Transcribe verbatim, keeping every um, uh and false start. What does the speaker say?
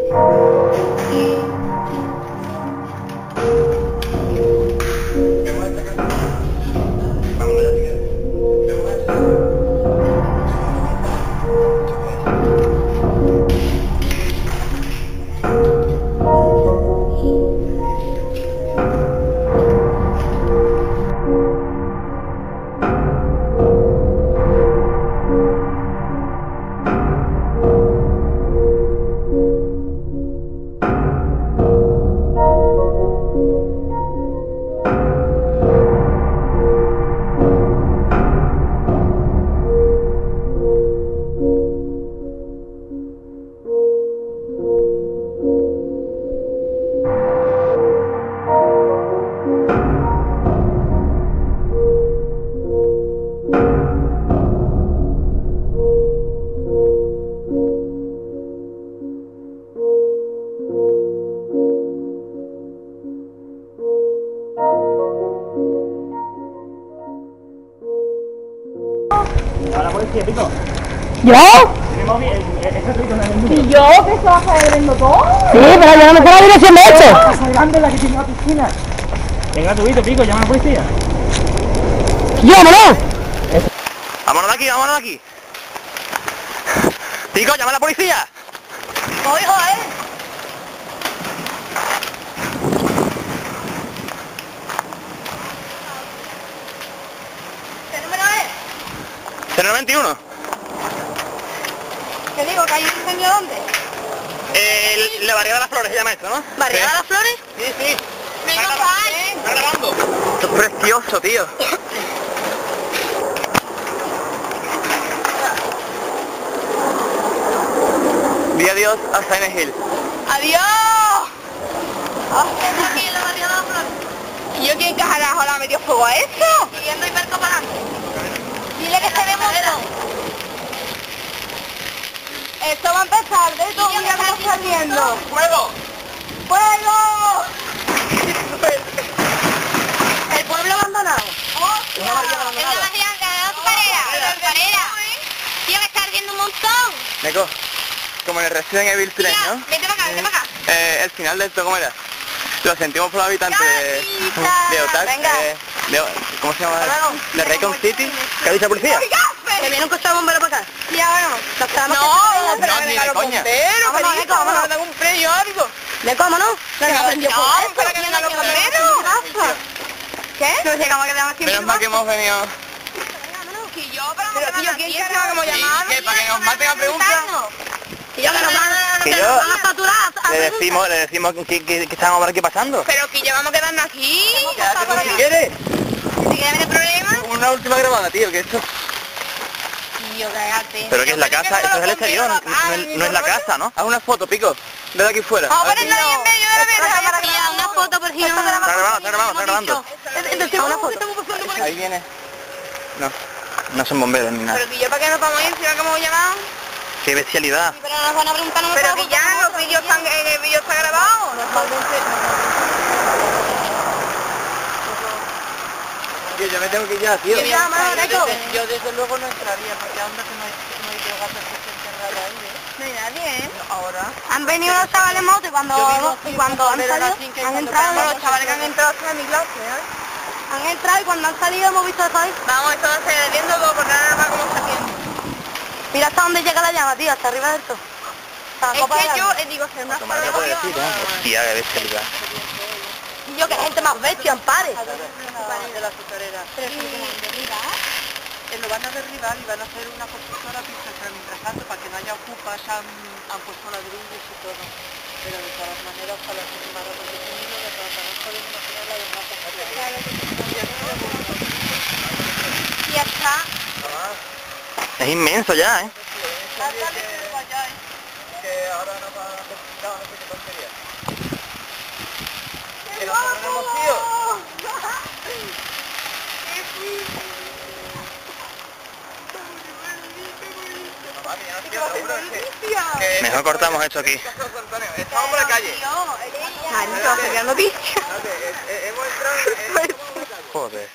¿A la policía, Pico? ¿Yo? ¿Y yo que se va a caer en todo? Sí, pero yo no me sé la dirección de esto. La casa grande, la que tiene la piscina. Venga, tubito, Pico, llama a la policía. ¡Llámalo! Vámonos de aquí, vámonos de aquí. Pico, llama a la policía. Voy, joder. ¿Qué número es? cero veintiuno. ¿Qué digo? ¿Que hay un incendio dónde? Eh, la Barriada de las Flores se llama esto, ¿no? ¿Barriada de las Flores? Sí, sí. Venga, Está Juan. Está grabando. Esto es precioso, tío. Di adiós a Silent Hill. ¡Adiós! Aquí en la Barriada de las Flores. ¿Y yo quién carajo la metió fuego a eso? Siguiendo y perco para adelante. Dile que se ve mucho. Esto va a empezar, de todo, mira cómo está viendo. ¡Fuego! ¡Fuego! El pueblo abandonado. Es una barriada abandonada. Es la barriada de la alfarera. La alfarera. Tío, me está ardiendo un montón. Neko, como en el Resident Evil tres, Mira, ¿no? vete para acá, vete para acá. Eh, el final de esto, ¿cómo era? Lo sentimos por los habitantes de, de Otak, Venga. eh, de, ¿cómo se llama? De Raycon City. ¿Qué ha dicho la policía? Que viene un coche de bombero para acá. Ya, bueno. Nos quedamos No, que- pero ni de coña. Pero, vámonos, Nico, vámonos. Tengo un premio o algo. ¿De cómo no? Venga, No, aprendió no, por eso. para que vengan los bomberos. ¿Qué? Nos llegamos a quedar aquí. Menos mal que hemos venido. Y yo, pero Pero tío, ¿quién se va como llamar? ¿Qué? ¿Para que nos maten a preguntas? Y yo que nos van a, Que que yo- nos van a saturar. a Le preguntas. decimos, le decimos que, que, que estamos por aquí pasando. Pero que llevamos a quedarnos aquí. Quédate tú si quieres. Si quieres el problema. Una última grabada, tío, que esto... Tío, cállate. Pero que es la casa, esto es el exterior, no, no es, no es la casa, ¿no? Haz una foto, Pico, desde aquí fuera. Vamos a ponerlo ahí en medio de la mesa para que haya una foto por si no... Está grabando, está grabando, está grabando. Entonces, una foto. Ahí viene. No, no son bomberos ni nada. Pero que yo, ¿para qué nos vamos a ir? Si no, que hemos llamado. Qué bestialidad. Pero nos van a preguntar no. Pero que ya los vídeos están, en el vídeo está grabado. Tío, yo me tengo que ir ya, tío. Yo llamo, Neko. Yo desde luego no entraría, porque anda que no hay, no hay drogas que se enterrada ahí, ¿eh? No hay nadie, ¿eh? Ahora. Han venido los chavales en moto y cuando, Yo vivo aquí y cuando en han Cabrera, salido, finca, y han cuando entrado, vamos los chavales que han entrado son de mi clase, ¿eh? Han entrado y cuando han salido hemos visto eso ahí. Vamos, esto va a ser viendo todo, porque ahora no va como está haciendo. Mira hasta dónde llega la llama, tío, hasta arriba del todo. Es que yo, eh, digo, ser una Tomar no puedo decir, ¿eh? Hostia, qué bestialidad. Y yo, que gente más bestia, ampare. De la azucarera. Pero es como derribar. Eh, lo van a derribar y van a hacer una constructora pista, pero mientras tanto, para que no haya ocupas, han, han puesto ladrillos y todo. Pero de todas maneras, para las últimas ratos que tenido, de todas maneras podemos imaginar la demás Claro que sí. Y ya está. Es inmenso ya, ¿eh? Que ahora no va a hacer no, no sé qué tontería. ¡Qué Que nos ponemos, tío. Mamá, que ya no quiero, seguro, es que- Mejor cortamos esto aquí. Estamos por la calle. Ay, no, se va a noticia. Hemos entrado en... Joder.